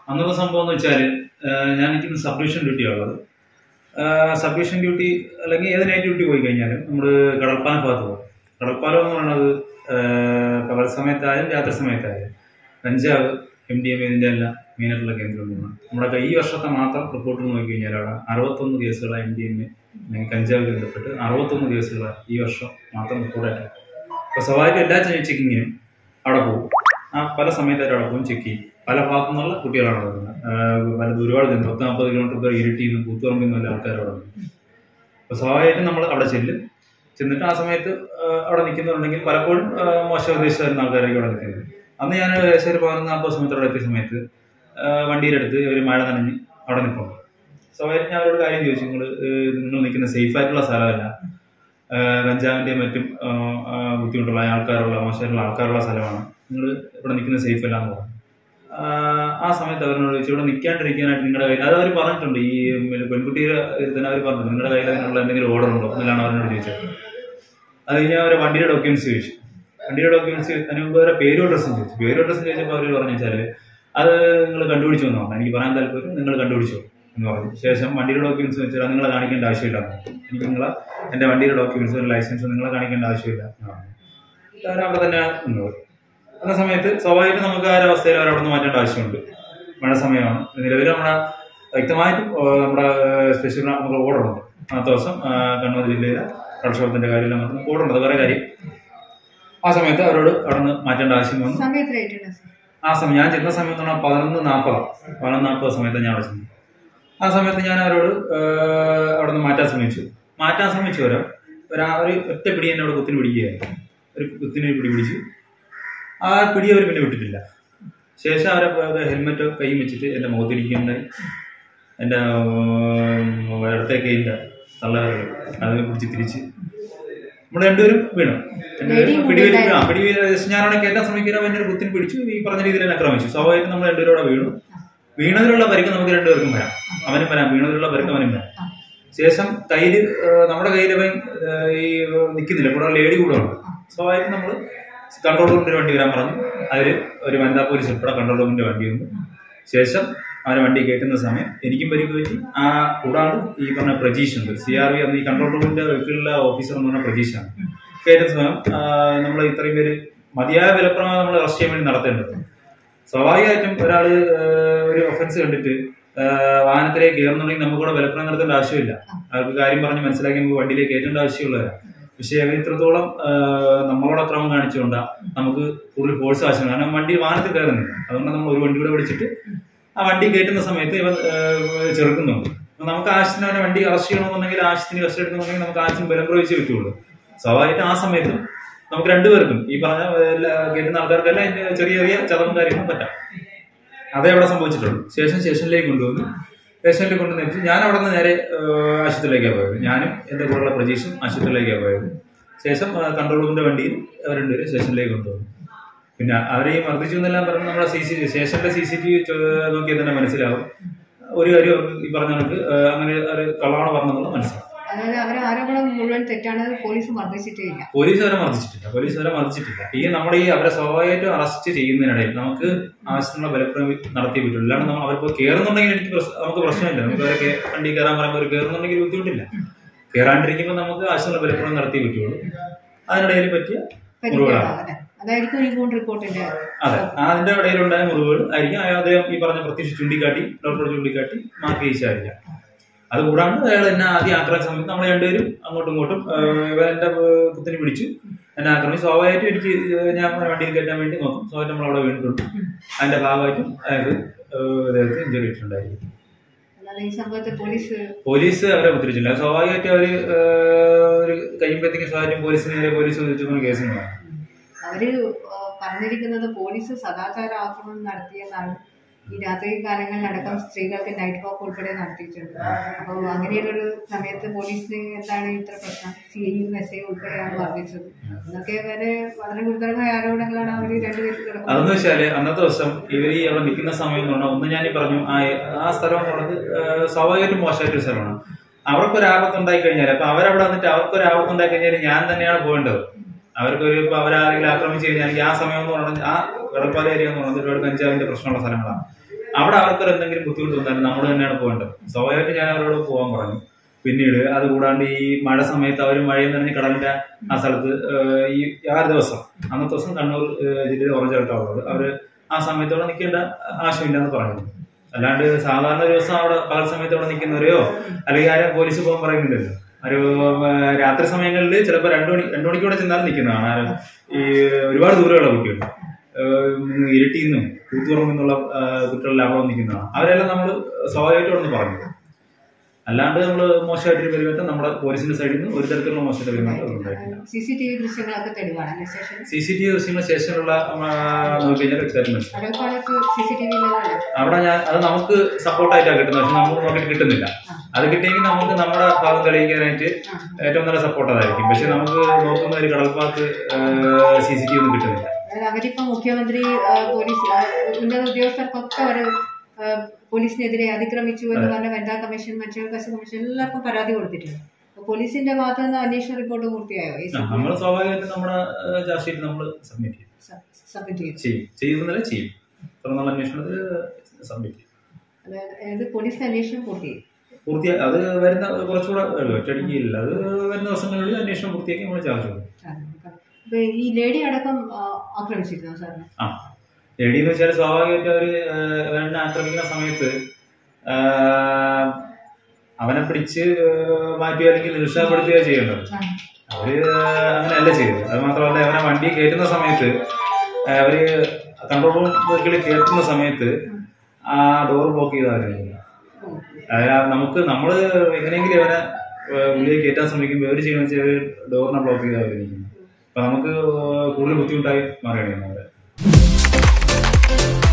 അന്നത്തെ സംഭവം എന്ന് വെച്ചാൽ ഞാൻ നിൽക്കുന്ന സബ് ഡിവിഷൻ ഡ്യൂട്ടിയാണുള്ളത്. സബ് ഡിവിഷൻ ഡ്യൂട്ടി അല്ലെങ്കിൽ ഏത് നൈറ്റ് ഡ്യൂട്ടി പോയി കഴിഞ്ഞാലും നമ്മൾ കടൽപ്പാലം ഭാഗത്ത് പോകും. കടൽപ്പാലം എന്ന് പറയുന്നത് പകൽ സമയത്തായാലും രാത്രി സമയത്തായാലും കഞ്ചാവ്, MDMA ഇതിൻ്റെ എല്ലാം മെയിനായിട്ടുള്ള കേന്ദ്രങ്ങളാണ്. നമ്മുടെ ഈ വർഷത്തെ മാത്രം റിപ്പോർട്ട് നോക്കി കഴിഞ്ഞാൽ അവിടെ 61 കേസുകളാണ് MDMA അല്ലെങ്കിൽ കഞ്ചാവ് ബന്ധപ്പെട്ട് 61 കേസുകളാണ് ഈ വർഷം മാത്രം റിപ്പോർട്ടായിട്ടുണ്ട്. അപ്പോൾ സ്വാഭാവികം എല്ലാ ചെക്കിങ്ങിനും അവിടെ പോകും. പല സമയത്തായിട്ട് അവിടെ പോകും, ചെക്ക് ചെയ്യും. പല ഭാഗത്തു നിന്നുള്ള കുട്ടികളാണ് വരുന്നത്. ഒരുപാട് 30-40 കിലോമീറ്റർ ഇരുട്ടിയിൽ നിന്ന് കൂത്തുപറമ്പിൽ നിന്നുള്ള ആൾക്കാരവിടെ വന്നു. അപ്പോൾ സ്വാഭാവികമായിട്ടും നമ്മൾ അവിടെ ചെന്നിട്ട് ആ സമയത്ത് അവിടെ നിൽക്കുന്നുണ്ടെങ്കിൽ പലപ്പോഴും മോശം ഉദ്ദേശിച്ച് വരുന്ന ആൾക്കാരായിരിക്കും അവിടെ നിൽക്കുന്നത്. അന്ന് ഞാൻ ഏകദേശം ഒരു 11-40 സമയത്ത് അവിടെ എത്തിയ സമയത്ത് വണ്ടിയിലെടുത്ത് ഒരു മഴ നനഞ്ഞ് അവിടെ നിൽക്കുന്നു. സ്വാഭാവികം ഞാൻ അവരോട് കാര്യം ചോദിച്ചു, നിങ്ങൾ നിൽക്കുന്ന സേഫ് ആയിട്ടുള്ള സ്ഥലമല്ല, കഞ്ചാവിൻ്റെയും മറ്റും ബുദ്ധിമുട്ടുള്ള ആൾക്കാരുള്ള മോശമായിട്ടുള്ള ആൾക്കാരുള്ള സ്ഥലമാണ്, നിങ്ങൾ ഇവിടെ നിൽക്കുന്ന സേഫ് അല്ല എന്ന് പറഞ്ഞു. ആ സമയത്ത് അവരോട് ചോദിച്ചു, ഇവിടെ നിൽക്കാണ്ടിരിക്കാനായിട്ട് നിങ്ങളുടെ കയ്യിൽ, അത് അവർ പറഞ്ഞിട്ടുണ്ട്, ഈ പെൺകുട്ടിയുടെ തന്നെ അവർ പറഞ്ഞിട്ടുണ്ട്, നിങ്ങളുടെ കയ്യിൽ അതിനുള്ള എന്തെങ്കിലും ഓർഡർ ഉണ്ടോ എന്നല്ലാണ് അവരോട് ചോദിച്ചത്. അത് കഴിഞ്ഞാൽ അവരെ വണ്ടിയുടെ ഡോക്യുമെന്റ്സ് ചോദിച്ചു. വണ്ടിയുടെ ഡോക്യുമെന്റ്സ് അതിന് മുമ്പ് അവരെ പേരും അഡ്രസ്സും ചോദിച്ചു. പേരും അഡ്രസ്സും ചോദിച്ചപ്പോൾ അവർ പറഞ്ഞു വെച്ചാൽ അത് നിങ്ങൾ കണ്ടുപിടിച്ചു എന്ന് പറഞ്ഞു. എനിക്ക് പറയാൻ താല്പര്യം, നിങ്ങൾ കണ്ടുപിടിച്ചു എന്ന് പറഞ്ഞു. ശേഷം വണ്ടിയുടെ ഡോക്യുമെന്റ്സ് വെച്ചാൽ നിങ്ങളെ കാണിക്കേണ്ട ആവശ്യമില്ല, എനിക്ക് എൻ്റെ വണ്ടിയുടെ ഡോക്യുമെന്റ്സ് ലൈസൻസ് നിങ്ങളെ കാണിക്കേണ്ട ആവശ്യമില്ല എന്ന് പറഞ്ഞു. അവരവിടെ തന്നെ നിന്നത്. എന്ന സമയത്ത് സ്വാഭാവികമായിട്ടും നമുക്ക് ആ ഒരവസ്ഥയിൽ അവരവിടെ നിന്ന് മാറ്റേണ്ട ആവശ്യമുണ്ട്. മഴ സമയമാണ്. നിലവിൽ നമ്മുടെ വ്യക്തമായിട്ടും നമ്മുടെ സ്പെഷ്യൽ നമുക്ക് ഓർഡറുണ്ട്. അന്നത്തെ ദിവസം കണ്ണൂർ ജില്ലയിലെ കടൽക്ഷോഭത്തിന്റെ കാര്യമെല്ലാം നമുക്ക് ഓർഡറുണ്ട്. അത് വേറെ കാര്യം. ആ സമയത്ത് അവരോട് അവിടെ നിന്ന് മാറ്റേണ്ട ആവശ്യം വന്നു. ആ സമയം ഞാൻ ചെന്ന സമയത്ത് 11:40 സമയത്ത് ഞാൻ അവിടെ ചെന്നു. ആ സമയത്ത് ഞാൻ അവരോട് അവിടെ നിന്ന് മാറ്റാൻ ശ്രമിച്ചു വരാം. ഒരു ഒറ്റ പിടി എന്നെ അവിടെ കുത്തിന് പിടിക്കുകയായിരുന്നു. ഒരു കുത്തിന് പിടിച്ചു. ആ പിടി അവർ പിന്നെ വിട്ടിട്ടില്ല. ശേഷം അവരെ ഹെൽമെറ്റ് കൈ വെച്ചിട്ട് എൻ്റെ മുഖത്തിരിക്കുകയുണ്ടായി. എൻ്റെ ഇടത്തെ കൈൻ്റെ തള്ളവരകൾ അത് പിടിച്ച് തിരിച്ച് നമ്മൾ രണ്ടുപേരും വീണു. ഞാനവിടെ കയറ്റാൻ ശ്രമിക്കുന്ന എൻ്റെ ഒരു കുത്തിന് പിടിച്ചു. ഈ പറഞ്ഞ രീതിയിൽ എന്നെ ആക്രമിച്ചു. സ്വാഭാവികം നമ്മൾ രണ്ടുപേരും അവിടെ വീണതിലുള്ള പരിക്ക് നമുക്ക് രണ്ടുപേർക്കും വരാം. അവനും വരാം, വീണതിലുള്ള പരിക്ക് അവനും വരാം. ശേഷം നമ്മുടെ കയ്യിൽ ഈ നിൽക്കുന്നില്ല, കൂടെ ലേഡി കൂടെ ഉണ്ട്. സ്വാഭാവികം നമ്മൾ കൺട്രോൾ റൂമിന്റെ വണ്ടി വരാൻ പറഞ്ഞു. അതിൽ ഒരു വനിതാ പോലീസ് ഉൾപ്പെടെ കൺട്രോൾ റൂമിന്റെ വണ്ടി വന്നു. ശേഷം അവരെ വണ്ടി കയറ്റുന്ന സമയം എനിക്കും പരിക്ക് പറ്റി. ആ കൂടാണ്ട് ഈ പറഞ്ഞ പ്രജീഷ് ഉണ്ട്, CRV ഈ കൺട്രോൾ റൂമിന്റെ വീട്ടിലുള്ള ഓഫീസർ എന്ന് പറഞ്ഞ പ്രജീഷാണ്. കയറ്റുന്ന സമയം നമ്മൾ ഇത്രയും പേര് മതിയായ വിലപ്രമാണം നമ്മൾ അറസ്റ്റ് ചെയ്യാൻ വേണ്ടി നടത്തേണ്ടത്. സ്വാഭാവികമായിട്ടും ഒരാൾ ഒരു ഒഫൻസ് കണ്ടിട്ട് വാഹനത്തിലേക്ക് കയറുന്നുണ്ടെങ്കിൽ നമുക്കിവിടെ വിലപ്രമാണം നടത്തേണ്ട ആവശ്യമില്ല. അവർക്ക് കാര്യം പറഞ്ഞ് മനസ്സിലാക്കി നമുക്ക് വണ്ടിയിലേക്ക് കയറ്റേണ്ട ആവശ്യമുള്ളവരാണ്. പക്ഷേ അവർ ഇത്രത്തോളം നമ്മളോട് അക്രമം കാണിച്ചുകൊണ്ടാണ് നമുക്ക് കൂടുതൽ ഫോഴ്സ് ആവശ്യം. കാരണം വാഹനത്തിൽ കയറുന്നില്ല. അതുകൊണ്ട് നമ്മൾ ഒരു വണ്ടി കൂടെ പിടിച്ചിട്ട് ആ വണ്ടി കയറ്റുന്ന സമയത്ത് ഇവ ചെറുക്കുന്നുണ്ട്. നമുക്ക് ആവശ്യത്തിന് അവനെ വണ്ടി അറസ്റ്റ് ചെയ്യണമെന്നുണ്ടെങ്കിൽ, ആവശ്യത്തിന് കസ്റ്റഡി എടുക്കുന്നുണ്ടെങ്കിൽ നമുക്ക് ആവശ്യം ബലം പ്രയോഗിച്ചേ പറ്റുള്ളൂ. സ്വാഭാവികമായിട്ടും ആ സമയത്ത് നമുക്ക് രണ്ടുപേർക്കും ഈ പറഞ്ഞ കയറ്റുന്ന ആൾക്കാർക്കെല്ലാം ചെറിയ ചെറിയ ചതവും കാര്യങ്ങളും പറ്റാം. അതേ അവിടെ സംഭവിച്ചിട്ടുള്ളൂ. ശേഷം സ്റ്റേഷനിലേക്ക് കൊണ്ടുവന്നു. സ്റ്റേഷനിൽ കൊണ്ടുവന്നിട്ട് ഞാൻ അവിടെ നിന്ന് നേരെ ആശുപത്രിയിലേക്കാണ് പോയത്. ഞാനും എൻ്റെ കൂടെയുള്ള പ്രജീഷും ആശുപത്രിയിലേക്കാണ് പോയത്. ശേഷം കൺട്രോൾ റൂമിന്റെ വണ്ടിയിൽ അവർ രണ്ടുപേരും സ്റ്റേഷനിലേക്ക് കൊണ്ടുവന്നു. പിന്നെ അവരെ ഈ മർദ്ദിച്ചു എന്നെല്ലാം പറഞ്ഞ് നമ്മുടെ സ്റ്റേഷനിലെ CCTV നോക്കിയാൽ തന്നെ മനസ്സിലാവും. ഒരു കാര്യം ഈ പറഞ്ഞ കണക്ക് അങ്ങനെ ഒരു കള്ളമാണ് പറഞ്ഞെന്നുള്ള മനസ്സിലാവും. പോലീസ് അവരെ മർദ്ദിച്ചിട്ടില്ല. ഈ നമ്മുടെ ഈ അവരെ സ്വാഭാവികമായിട്ടും അറസ്റ്റ് ചെയ്യുന്നതിനിടയിൽ നമുക്ക് ആവശ്യമുള്ള ബലപ്രയോഗം നടത്തിയേ പറ്റുള്ളൂ. അല്ലാണ്ട് അവരിപ്പോൾ കയറുന്നുണ്ടെങ്കിൽ നമുക്ക് പ്രശ്നമില്ല. നമുക്ക് അവരെ വണ്ടി കയറാൻ പറയുമ്പോൾ അവർ കയറുന്നുണ്ടെങ്കിൽ ബുദ്ധിമുട്ടില്ല. കയറാണ്ടിരിക്കുമ്പോൾ നമുക്ക് ആവശ്യമുള്ള ബലപ്രയോഗം നടത്തിയേ പറ്റുള്ളൂ. അതിനിടയിൽ പറ്റിയ മുറിവുകളാണ്. അതെ, അതിന്റെ ഇടയിലുണ്ടായ മുറിവുകൾ ആയിരിക്കും അദ്ദേഹം ഈ പറഞ്ഞ പ്രത്യക്ഷ ഡോക്ടർ ചൂണ്ടിക്കാട്ടി മാർക്ക് ചെയ്യിച്ചായിരിക്കാം. അതുകൂടാണ്ട് അയാൾ എന്നെ ആദ്യം ആക്രമിച്ച സമയത്ത് നമ്മൾ രണ്ടുപേരും അങ്ങോട്ടും ഇങ്ങോട്ടും എന്റെ കുത്തിന് പിടിച്ചു, എന്നെ ആക്രമിച്ചു. സ്വാഭാവികമായിട്ടും എനിക്ക് ഞാൻ വണ്ടിയിൽ കയറ്റാൻ വേണ്ടി നോക്കും. സ്വാഭാവികം നമ്മൾ അവിടെ വീണിട്ടുണ്ട്. അതിന്റെ ഭാഗമായിട്ടും അയാൾക്ക് ഇഞ്ചുറി ഇട്ടുണ്ടായിരിക്കും. പോലീസ് അവരെ ഉത്തരവിച്ചില്ല. സ്വാഭാവികമായിട്ടും അവര് ഒരു കഴിയുമ്പോഴത്തേക്കും സ്വാഭാവികം പോലീസ് ചോദിച്ചു കേസുകളാണ്. അവര് പറഞ്ഞിരിക്കുന്നത് പോലീസ് സദാചാര ആക്രമണം നടത്തിയെന്നാണ്. ഈ രാത്രി കാലങ്ങളിലടക്കം സ്ത്രീകൾക്ക് നൈറ്റ് വാക്ക് ഉൾപ്പെടെ നടത്തിയിട്ടുണ്ട്. അപ്പോൾ അങ്ങനെയുള്ളൊരു സമയത്ത് പോലീസിന് എന്താണ് ഇത്ര പ്രശ്നം? CIയും SI ഉൾപ്പെടെയാണ് വർദ്ധിച്ചത്. എന്നൊക്കെ വളരെ ഗുരുതരമായ ആരോപണങ്ങളാണ് അവർ രണ്ടുപേരും. അതെന്ന് വെച്ചാല് അന്നത്തെ ദിവസം ഇവര് അവിടെ നിൽക്കുന്ന സമയം എന്ന് പറഞ്ഞാൽ ഒന്ന് ഞാൻ പറഞ്ഞു, ആ സ്ഥലം എന്ന് പറഞ്ഞത് സ്വാഭാവികമായിട്ടും മോശമായിട്ടൊരു സ്ഥലമാണ്. അവർക്കൊരു ആപത്തുണ്ടായി കഴിഞ്ഞാൽ, അപ്പൊ അവരവിടെ വന്നിട്ട് അവർക്കൊരു ആപത്തുണ്ടായി കഴിഞ്ഞാൽ ഞാൻ തന്നെയാണ് പോകേണ്ടത്. ഇപ്പൊ അവരാരെങ്കിലും ആക്രമിച്ചു കഴിഞ്ഞാൽ ആ സമയം എന്ന് പറഞ്ഞാൽ ആ കടൽപ്പാല ഏരിയ എന്ന് പറഞ്ഞാൽ ഒരുപാട് കഞ്ചാവിന്റെ പ്രശ്നമുള്ള സ്ഥലങ്ങളാണ്. അവിടെ അവർക്കൊരു എന്തെങ്കിലും ബുദ്ധിമുട്ട് വന്നാലും നമ്മൾ തന്നെയാണ് പോകേണ്ടത്. സ്വാഭാവികമായിട്ട് ഞാൻ അവരോട് പോകാൻ പറഞ്ഞു. പിന്നീട് അത് കൂടാണ്ട് ഈ മഴ സമയത്ത് അവർ മഴയും നനഞ്ഞ് കടലിന്റെ ആ സ്ഥലത്ത് ഈ 6 ദിവസം അന്നത്തെ ദിവസം കണ്ണൂർ ജില്ലയിൽ ഓറഞ്ച് അലർട്ടാണ് ഉള്ളത്. അവര് ആ സമയത്തോടെ നിൽക്കേണ്ട ആവശ്യമില്ലെന്ന് പറഞ്ഞു. അല്ലാണ്ട് സാധാരണ ദിവസം അവിടെ പകൽ സമയത്തോടെ നിൽക്കുന്നവരെയോ അല്ലെങ്കിൽ ആരും പോലീസ് പോകാൻ പറയുന്നില്ലല്ലോ. ഒരു രാത്രി സമയങ്ങളിൽ ചിലപ്പോൾ 2 മണിക്കൂടെ ചെന്നാലും നിൽക്കുന്നതാണ്. ആരും ഈ ഒരുപാട് ദൂരമുള്ള കുട്ടികൾ ഇരട്ടിയിൽ നിന്നും കൂത്തുപറമ്പിൽ നിന്നുള്ള കുട്ടികളിൽ അവിടെ നിൽക്കുന്നതാണ്. അവരെല്ലാം നമ്മൾ സ്വാഭാവികമായിട്ട് അവിടെ നിന്ന് പറഞ്ഞു. അല്ലാണ്ട് നമ്മൾ മോശമായിട്ടൊരു പെരുമാറ്റം നമ്മുടെ പോലീസിന്റെ സൈഡിൽ നിന്ന് ഒരു തരത്തിലുള്ള മോശമായിട്ട് പെരുമാറ്റം ഉണ്ടായിട്ടില്ല. CCTV ദൃശ്യങ്ങളൊക്കെ തെളിവാണ്. CCTV ദൃശ്യങ്ങൾ സ്റ്റേഷനിലുള്ള നോക്കിക്കഴിഞ്ഞാൽ വ്യക്തമായിട്ട് മനസ്സിലാവും. അവിടെ അത് നമുക്ക് സപ്പോർട്ടായിട്ടാണ് കിട്ടുന്നത്. പക്ഷെ നമുക്ക് നോക്കിയിട്ട് കിട്ടുന്നില്ല. അത് കിട്ടിയെങ്കിൽ നമുക്ക് നമ്മുടെ ഭാഗം തെളിയിക്കാനായിട്ട് ഏറ്റവും നല്ല സപ്പോർട്ട് അതായിരിക്കും. പക്ഷെ നമുക്ക് നോക്കുന്ന ഒരു കടൽപ്പാത്ത് CCTV ഒന്നും കിട്ടുന്നില്ല. അവരിപ്പോ മുഖ്യമന്ത്രി പോലീസ് ഉന്നത ഉദ്യോഗസ്ഥർക്കൊക്കെ ഒരു പോലീസിനെതിരെ അതിക്രമിച്ചു എന്ന് പറഞ്ഞ വനിതാ കമ്മീഷൻ, മനുഷ്യാവകാശ കമ്മീഷൻ എല്ലാവർക്കും പരാതി കൊടുത്തിട്ടുണ്ട്. പോലീസിന്റെ ഭാഗത്ത് നിന്ന് അന്വേഷണ റിപ്പോർട്ട് പൂർത്തിയായോ? നമ്മൾ സ്വാഭാവികമായിട്ടും നമ്മുടെ ചാർജ് ഷീറ്റ് നമ്മൾ സബ്മിറ്റ് ചെയ്യും. അന്വേഷണത്തിൽ സബ്മിറ്റ് ചെയ്യും. അതായത് പോലീസിന്റെ അന്വേഷണം പൂർത്തിയായി അത് വരുന്ന കുറച്ചുകൂടെ ഒറ്റയടിക്കില്ല. അത് വരുന്ന ദിവസങ്ങളിലുള്ളിൽ അന്വേഷണം പൂർത്തിയാക്കി നമ്മൾ ചാർജ് കൊടുക്കും. ഈ ലേഡി അടക്കം ആക്രമിച്ചിരുന്നു സാറിന്? ലേഡി എന്ന് വെച്ചാൽ സ്വാഭാവികമായിട്ട് അവരെ ആക്രമിക്കുന്ന സമയത്ത് അവനെ പിടിച്ച് മാറ്റുക അല്ലെങ്കിൽ നിരുത്സാഹപ്പെടുത്തുക ചെയ്യേണ്ടത്. അവര് അങ്ങനെയല്ല ചെയ്തത്. അത് മാത്രമല്ല, അവനെ വണ്ടി കയറ്റുന്ന സമയത്ത് അവര് കൺട്രോൾ റൂം വെഹിക്കിൾ കയറ്റുന്ന സമയത്ത് ആ ഡോർ ബ്ലോക്ക് ചെയ്തായിരുന്നു. നമ്മള് എങ്ങനെയെങ്കിലും അവനെ ഉള്ളിൽ കയറ്റാൻ ശ്രമിക്കുമ്പോൾ അവർ ചെയ്യുന്ന വെച്ചാൽ ഡോറിനെ ബ്ലോക്ക് ചെയ്തായിരിക്കും. അപ്പൊ നമുക്ക് കൂടുതൽ ബുദ്ധിമുട്ടായി മാറുകയാണ്.